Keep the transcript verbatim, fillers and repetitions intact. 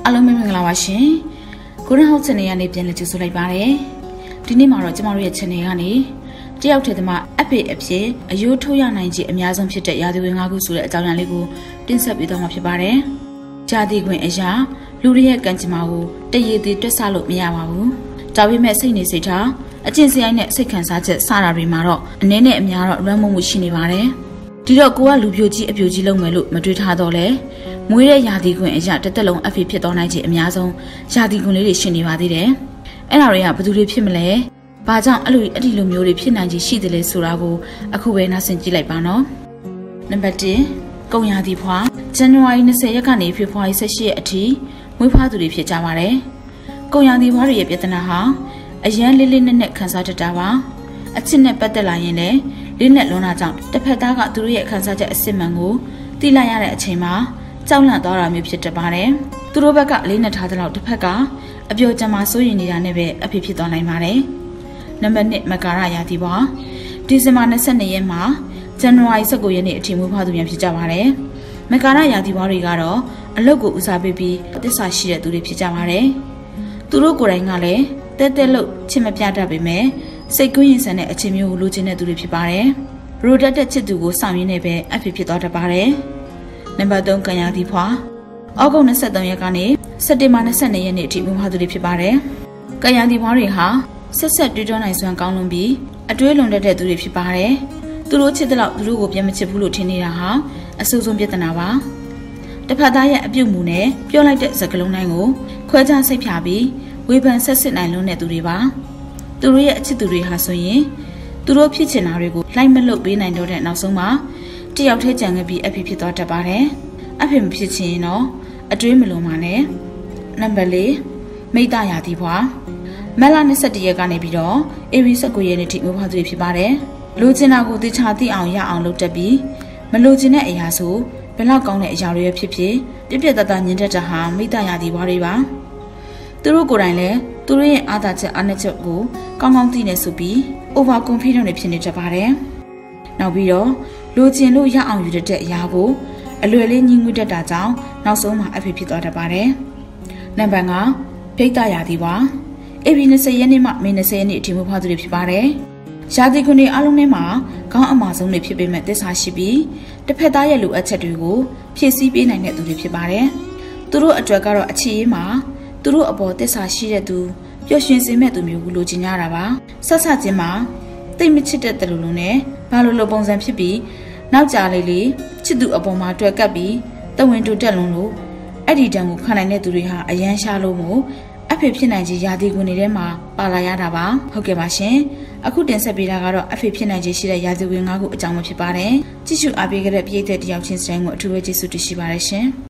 အားလုံးမင်္ဂလာပါရှင်ကိုရဟောက် channel ကနေပြန်လည်ကြိုဆိုလိုက်ပါတယ်ဒီနေ့မှာတော့ကျမတို့ရဲ့ channel ကနေတယောက်တည်းသမအဖေအဖြစ်အယိုးထိုးရနိုင်ခြင်းအများဆုံးဖြစ်တဲ့ရာသီဝင်၅ခုဆိုတဲ့အကြောင်းအရာလေးကိုတင်ဆက်ပေးသွားမှာဖြစ်ပါတယ်ဂျာတိခွင်အရာလူတွေရဲ့ကံကြမ္မာကိုတရေသေးတွက်ဆလို့မရပါဘူးဒါပေမဲ့စိတ်နေစိတ်ထားအကျင့်စရိုက်နဲ့စိတ်ခံစားချက်စတာတွေမှာတော့အနည်းနဲ့အများတော့လွမ်းမိုးမှုရှိနေပါတယ်ဒီတော့ကိုကလူပြိုကြီးအပြိုကြီးလုပ်မယ်လို့မတွေးထားတော့လဲမွေးတဲ့ရာသီခွင်အရာတစ်သက်လုံးအဖေဖြစ်သွားနိုင်ခြင်းအများဆုံးရာသီခွင်လေးတွေရှိနေပါသေးတယ်အဲ့ဒါတွေကဘယ်သူတွေဖြစ်မလဲဘာကြောင့်အဲ့လိုအဲ့ဒီလိုမျိုးတွေဖြစ်နိုင်ခြင်းရှိတယ်လဲဆိုတာကိုအခုပဲနားဆင်ကြည့်လိုက်ပါနော်နံပါတ်၁ကုန်ရာသီဖွာဇန်နဝါရီ၂၀ရက်ကနေဖေဖော်ဝါရီ၁၈ရက်အထိမွေးဖွားသူတွေဖြစ်ကြပါတယ်ကုန်ရာသီဖွာတွေရဲ့ပြဿနာဟာအရန်လေးလေးနက်နက်ခံစားတတ်တာပါအချစ်နဲ့ပတ်သက်လာရင်လည်းလေးနဲ့လွန်တာကြောင့်တစ်ဖက်သားကသူတို့ရဲ့ခံစားချက်အစစ်မှန်ကိုသိလိုက်ရတဲ့အချိန်မှာကြောက်လန့်သွားတာမျိုးဖြစ်တတ်ပါတယ်သူတို့ဘက်ကလေးနဲ့ထားတဲ့လောက်တစ်ဖက်ကအပျော်ကြမ်းမှစိုးရိမ်နေတာနဲ့ပဲအဖေဖြစ်သွားနိုင်ပါတယ်နံပါတ်၂မကာရရာသီပွားဒီဇင်ဘာ၂၂ရက်မှာဇန်နဝါရီ၁၉ရက်နေ့အထိမွေးဖွားသူများဖြစ်ကြပါတယ်မကာရရာသီပွားတွေကတော့အလုပ်ကိုဦးစားပေးပြီးသစ္စာရှိတဲ့သူတွေဖြစ်ကြပါတယ်သူတို့ကိုယ်တိုင်ကလည်းတဲတဲလို့ချစ်မပြတတ်ပေမဲ့စိတ်ကူးရင်ဆန်တဲ့အချင်းမျိုးကိုလိုချင်တဲ့သူတွေဖြစ်ပါတယ်ရိုတက်တဲ့ချစ်သူကိုစောင့်ရင်းနဲ့ပဲအဖေဖြစ်သွားတတ်ပါတယ်နံပါတ်၃ကံရာသီဖွာဩဂုတ်၂၃ရက်ကနေစက်တင်ဘာ၂၂ရက်နေ့အထိမွေးဖွားသူတွေဖြစ်ပါတယ်ကံရာသီဖွာတွေဟာဆက်ဆက်တွေးတောနိုင်စွမ်းကောင်းလွန်ပြီးအတွေးလွန်တတ်တဲ့သူတွေဖြစ်ပါတယ်သူတို့ချစ်တဲ့လောက်သူတို့ကိုပြန်မချစ်ဘူးလို့ထင်နေတာဟာအဆိုးဆုံးပြဿနာပါတစ်ဖက်သားရဲ့အပြုတ်မှုနဲ့ပြောလိုက်တဲ့စကားလုံးတိုင်းကိုခွဲခြားစိတ်ဖြာပြီးဝေဖန်ဆက်စစ်နိုင်လွန်းတဲ့သူတွေပါသူတို့ရဲ့အချစ်သူတွေဟာဆိုရင်သူတို့ဖြစ်ချင်တာတွေကိုလိုက်မလုပ်ပေးနိုင်တော့တဲ့နောက်ဆုံးမှာတယောက်တည်းကြံခဲ့ပြီးအဖေဖြစ်သွားတတ်ပါတယ်အဖေမဖြစ်ချင်ရင်တော့အတွေးမလုံးပါနဲ့နံပါတ်၄မိတ္တရာသီဖွာမက်လာ၂၁ရက်ကနေပြီးတော့အေရီ၁၉ရက်နေ့ထိမွေးဖွားသူတွေဖြစ်ပါတယ်လိုချင်တာကိုသိချာသိအောင်ရအောင်လုပ်တတ်ပြီးမလိုချင်တဲ့အရာဆိုဘယ်လောက်ကောင်းတဲ့အရာတွေဖြစ်ဖြစ်ပြပြတတ်တာညင်တတ်တာဟာမိတ္တရာသီဖွာတွေပါသူတို့ကိုယ်တိုင်လည်းသူတို့ရဲ့အားသာချက်အားနည်းချက်ကိုကောင်းကောင်းသိနေဆိုပြီး over confident တွေဖြစ်နေကြပါတယ်နောက်ပြီးတော့လိုချင်လို့ရအောင်ယူတဲ့အရာကိုအလွယ်လေးညှိငွေ့တတ်တာကြောင့်နောက်ဆုံးမှာအဖေဖြစ်သွားတတ်ပါတယ်နံပါတ်၅ဖိတ်တရာသီပွားအေဗီ၂၀ရက်နေ့မှမေ၂၀ရက်နေ့အထိမွေးဖွားသူတွေဖြစ်ပါတယ်ရာသီခွင်တွေအားလုံးထဲမှာခေါင်းအမာဆုံးတွေဖြစ်ပေမဲ့သစ္စာရှိပြီးတစ်ဖက်သားရဲ့လိုအပ်ချက်တွေကိုဖြည့်ဆည်းပေးနိုင်တဲ့သူတွေဖြစ်ပါတယ်သူတို့အတွက်ကတော့အချစ်ရေးမှာသူတို့အပေါ်သစ္စာရှိတဲ့သူပျော်ရွှင်စေမဲ့သူမျိုးကိုလိုချင်ကြတာပါဆက်ဆက်ချင်းမှာတိတ်မချစ်တဲ့တလူလုံးနဲ့ဘာလို့လိုပုံစံဖြစ်ပြီးနောက်ကြလေးလေးချစ်သူအပေါ်မှာတွေ့ကပ်ပြီးတဝင်းတူတက်လွန်လို့အဲ့ဒီတံကိုခံနိုင်တဲ့သူတွေဟာအရန်ရှားလို့မို့အဖေဖြစ်နိုင်ခြင်းရာသီခွင်တွေထဲမှာပါလာရတာပါဟုတ်ကဲ့ပါရှင်အခုတင်ဆက်ပေးတာကတော့အဖေဖြစ်နိုင်ခြင်းရှိတဲ့ရာသီဝင်၅ခုအကြောင်းပဲဖြစ်ပါတယ်ကြည့်ရှုအားပေးကြတဲ့ပရိသတ်တယောက်ချင်းစတိုင်းကိုအထူးပဲကျေးဇူးတင်ရှိပါတယ်ရှင်